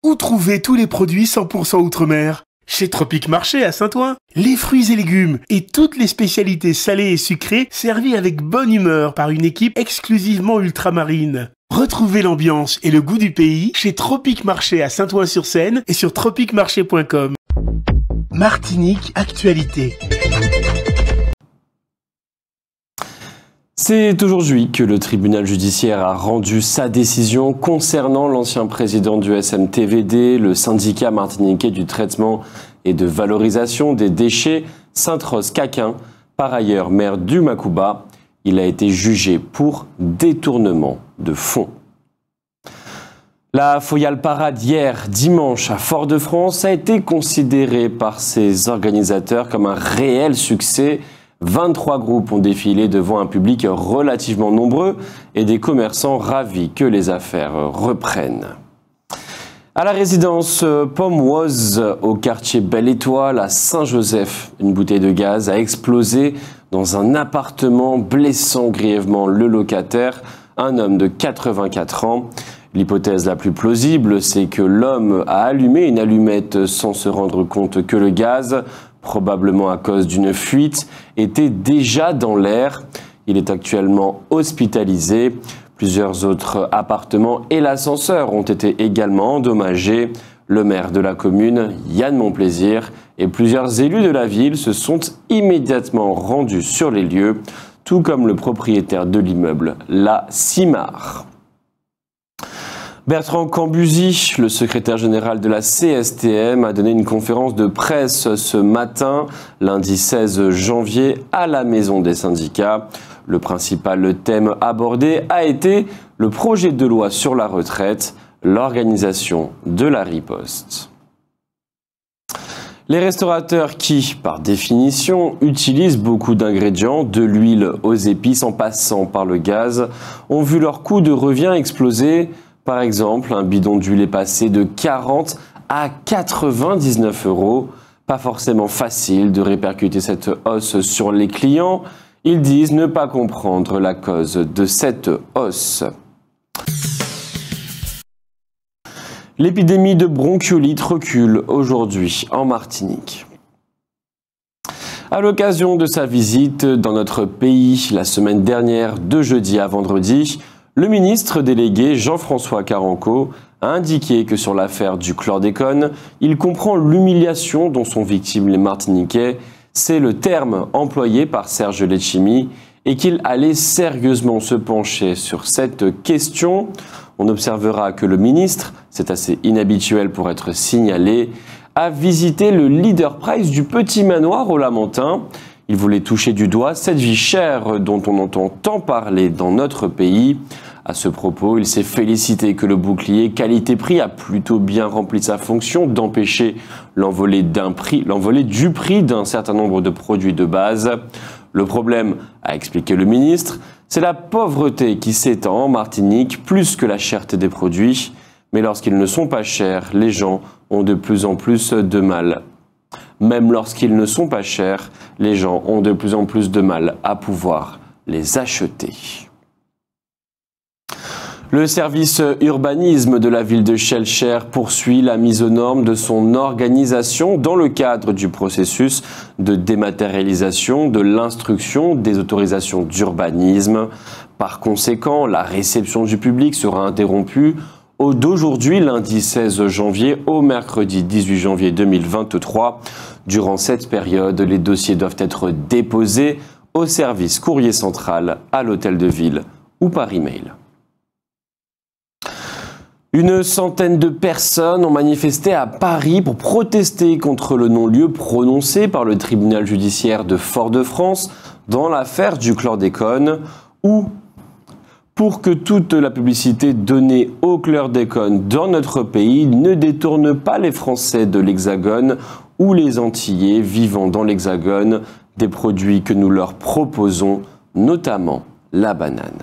Où trouver tous les produits 100% Outre-mer? Chez Tropique Marché à Saint-Ouen. Les fruits et légumes et toutes les spécialités salées et sucrées servies avec bonne humeur par une équipe exclusivement ultramarine. Retrouvez l'ambiance et le goût du pays chez Tropique Marché à Saint-Ouen-sur-Seine et sur tropiquemarché.com. Martinique Actualité. C'est aujourd'hui que le tribunal judiciaire a rendu sa décision concernant l'ancien président du SMTVD, le syndicat martiniquais du traitement et de valorisation des déchets, Sainte-Rose-Caquin, par ailleurs maire du Macouba. Il a été jugé pour détournement de fonds. La Foyale Parade hier, dimanche, à Fort-de-France, a été considérée par ses organisateurs comme un réel succès. 23 groupes ont défilé devant un public relativement nombreux et des commerçants ravis que les affaires reprennent. À la résidence Pommeuse, au quartier Belle-Étoile, à Saint-Joseph, une bouteille de gaz a explosé dans un appartement, blessant grièvement le locataire, un homme de 84 ans. L'hypothèse la plus plausible, c'est que l'homme a allumé une allumette sans se rendre compte que le gaz, probablement à cause d'une fuite, était déjà dans l'air. Il est actuellement hospitalisé. Plusieurs autres appartements et l'ascenseur ont été également endommagés. Le maire de la commune, Yann Monplaisir, et plusieurs élus de la ville se sont immédiatement rendus sur les lieux, tout comme le propriétaire de l'immeuble, la CIMAR. Bertrand Cambusi, le secrétaire général de la CSTM, a donné une conférence de presse ce matin, lundi 16 janvier, à la Maison des syndicats. Le principal thème abordé a été le projet de loi sur la retraite, l'organisation de la riposte. Les restaurateurs qui, par définition, utilisent beaucoup d'ingrédients, de l'huile aux épices en passant par le gaz, ont vu leur coût de revient exploser. Par exemple, un bidon d'huile est passé de 40 à 99 €. Pas forcément facile de répercuter cette hausse sur les clients. Ils disent ne pas comprendre la cause de cette hausse. L'épidémie de bronchiolite recule aujourd'hui en Martinique. À l'occasion de sa visite dans notre pays la semaine dernière, de jeudi à vendredi, le ministre délégué Jean-François Carenco a indiqué que sur l'affaire du chlordécone, il comprend l'humiliation dont sont victimes les Martiniquais. C'est le terme employé par Serge Letchimy et qu'il allait sérieusement se pencher sur cette question. On observera que le ministre, c'est assez inhabituel pour être signalé, a visité le Leader Price du Petit Manoir au Lamentin. Il voulait toucher du doigt cette vie chère dont on entend tant parler dans notre pays. À ce propos, il s'est félicité que le bouclier qualité-prix a plutôt bien rempli sa fonction d'empêcher l'envolée du prix d'un certain nombre de produits de base. Le problème, a expliqué le ministre, c'est la pauvreté qui s'étend en Martinique plus que la cherté des produits. Mais lorsqu'ils ne sont pas chers, les gens ont de plus en plus de mal. Même lorsqu'ils ne sont pas chers, les gens ont de plus en plus de mal à pouvoir les acheter. Le service urbanisme de la ville de Schœlcher poursuit la mise aux normes de son organisation dans le cadre du processus de dématérialisation de l'instruction des autorisations d'urbanisme. Par conséquent, la réception du public sera interrompue d'aujourd'hui, lundi 16 janvier, au mercredi 18 janvier 2023. Durant cette période, les dossiers doivent être déposés au service courrier central, à l'hôtel de ville ou par email. Une centaine de personnes ont manifesté à Paris pour protester contre le non-lieu prononcé par le tribunal judiciaire de Fort-de-France dans l'affaire du chlordécone, où pour que toute la publicité donnée au chlordécone dans notre pays ne détourne pas les Français de l'Hexagone ou les Antillais vivant dans l'Hexagone des produits que nous leur proposons, notamment la banane.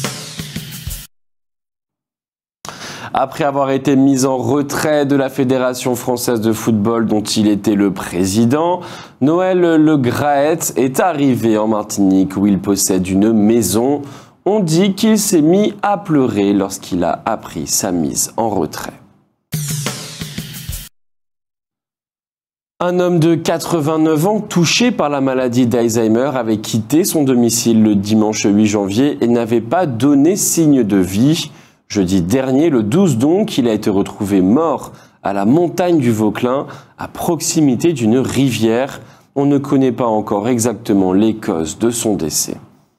Après avoir été mis en retrait de la Fédération française de football dont il était le président, Noël Le Graët est arrivé en Martinique où il possède une maison. On dit qu'il s'est mis à pleurer lorsqu'il a appris sa mise en retrait. Un homme de 89 ans touché par la maladie d'Alzheimer avait quitté son domicile le dimanche 8 janvier et n'avait pas donné signe de vie. Jeudi dernier, le 12 donc, il a été retrouvé mort à la montagne du Vauclin, à proximité d'une rivière. On ne connaît pas encore exactement les causes de son décès.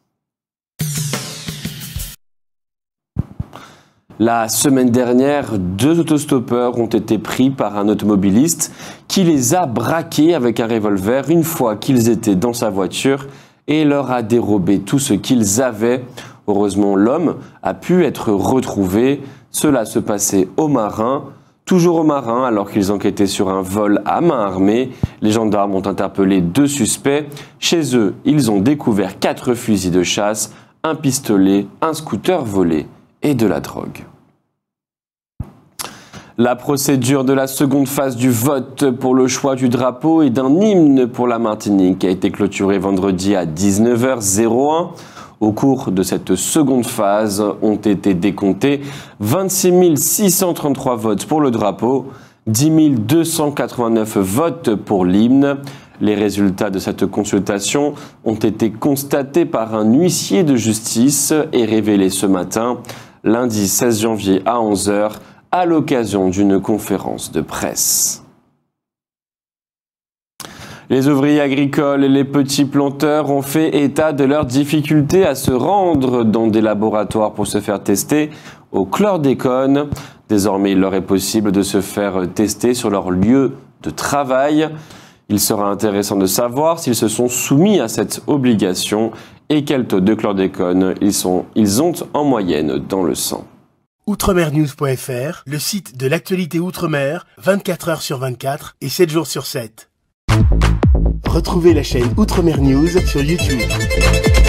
La semaine dernière, 2 autostoppeurs ont été pris par un automobiliste qui les a braqués avec un revolver une fois qu'ils étaient dans sa voiture et leur a dérobé tout ce qu'ils avaient. Heureusement, l'homme a pu être retrouvé. Cela se passait au Marin. Toujours au Marin, alors qu'ils enquêtaient sur un vol à main armée, les gendarmes ont interpellé 2 suspects. Chez eux, ils ont découvert 4 fusils de chasse, un pistolet, un scooter volé et de la drogue. La procédure de la seconde phase du vote pour le choix du drapeau et d'un hymne pour la Martinique a été clôturée vendredi à 19h01. Au cours de cette seconde phase ont été décomptés 26 633 votes pour le drapeau, 10 289 votes pour l'hymne. Les résultats de cette consultation ont été constatés par un huissier de justice et révélés ce matin, lundi 16 janvier à 11h, à l'occasion d'une conférence de presse. Les ouvriers agricoles et les petits planteurs ont fait état de leurs difficultés à se rendre dans des laboratoires pour se faire tester au chlordécone. Désormais, il leur est possible de se faire tester sur leur lieu de travail. Il sera intéressant de savoir s'ils se sont soumis à cette obligation et quel taux de chlordécone ils ont en moyenne dans le sang. Outremernews.fr, le site de l'actualité Outre-mer, 24 heures sur 24 et 7 jours sur 7. Retrouvez la chaîne Outremer News sur YouTube.